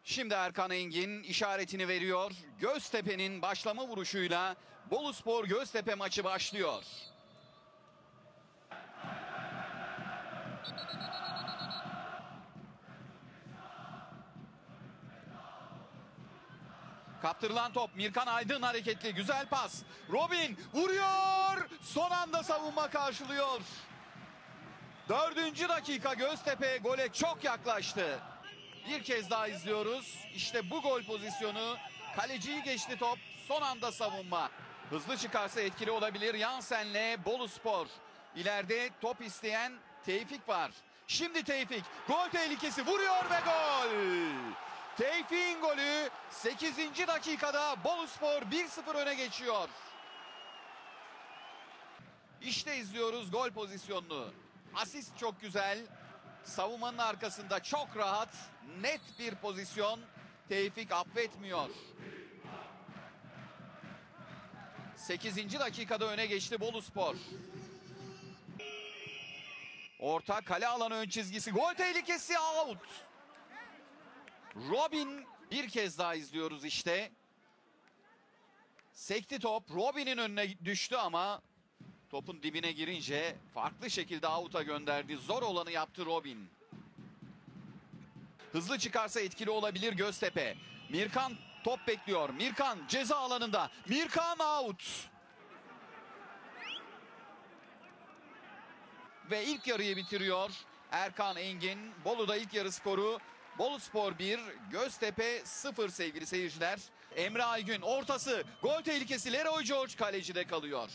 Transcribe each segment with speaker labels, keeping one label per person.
Speaker 1: Şimdi Erkan Engin işaretini veriyor. Göztepe'nin başlama vuruşuyla Boluspor Göztepe maçı başlıyor. Kaptırılan top, Mirkan Aydın hareketli, güzel pas. Robin vuruyor, son anda savunma karşılıyor. 4. dakika, Göztepe gole çok yaklaştı. Bir kez daha izliyoruz. İşte bu gol pozisyonu. Kaleciyi geçti top, son anda savunma. Hızlı çıkarsa etkili olabilir. Jansen'le Boluspor. İleride top isteyen Tevfik var. Şimdi Tevfik, gol tehlikesi, vuruyor ve gol! Tevfik'in golü 8. dakikada Boluspor 1-0 öne geçiyor. İşte izliyoruz gol pozisyonunu. Asist çok güzel. Savunmanın arkasında çok rahat, net bir pozisyon. Tevfik affetmiyor. 8. dakikada öne geçti Boluspor. Orta kale alanı ön çizgisi. Gol tehlikesi, out. Robin, bir kez daha izliyoruz işte. Sekti top. Robin'in önüne düştü ama topun dibine girince farklı şekilde out'a gönderdi. Zor olanı yaptı Robin. Hızlı çıkarsa etkili olabilir Göztepe. Mirkan top bekliyor. Mirkan ceza alanında. Mirkan out. Ve ilk yarıyı bitiriyor Erkan Engin. Bolu'da ilk yarı skoru Boluspor 1, Göztepe 0 sevgili seyirciler. Emre Aygün ortası, gol tehlikesi, Leroy George kalecide kalıyor.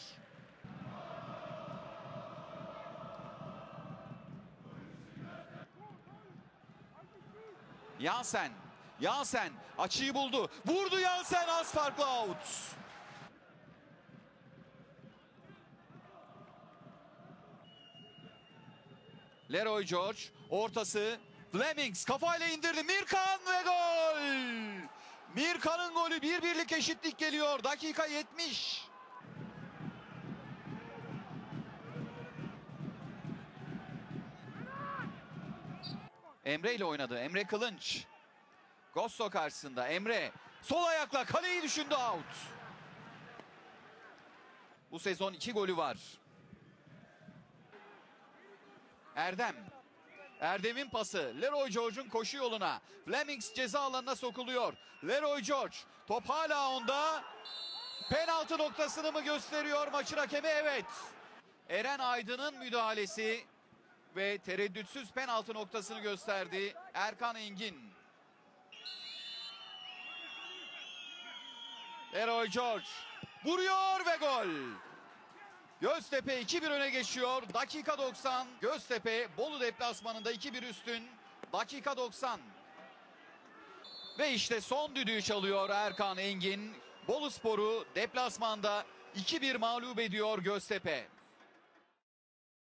Speaker 1: Jansen açıyı buldu. Vurdu Jansen, az farklı out. Leroy George ortası. Flemings kafayla indirdi. Mirkan ve gol! Mirkan'ın golü, 1-1'lik eşitlik geliyor. Dakika 70. Emre ile oynadı. Emre Kılınç. Gosso karşısında. Emre sol ayakla kaleyi düşündü, out. Bu sezon 2 golü var. Erdem'in pası. Leroy George'un koşu yoluna. Flemings ceza alanına sokuluyor. Leroy George. Top hala onda. Penaltı noktasını mı gösteriyor maçın hakemi? Evet. Eren Aydın'ın müdahalesi ve tereddütsüz penaltı noktasını gösterdi Erkan Engin. Leroy George vuruyor ve gol. Göztepe 2-1 öne geçiyor. Dakika 90. Göztepe Bolu deplasmanında 2-1 üstün. Dakika 90. Ve işte son düdüğü çalıyor Erkan Engin. Boluspor'u deplasmanda 2-1 mağlup ediyor Göztepe.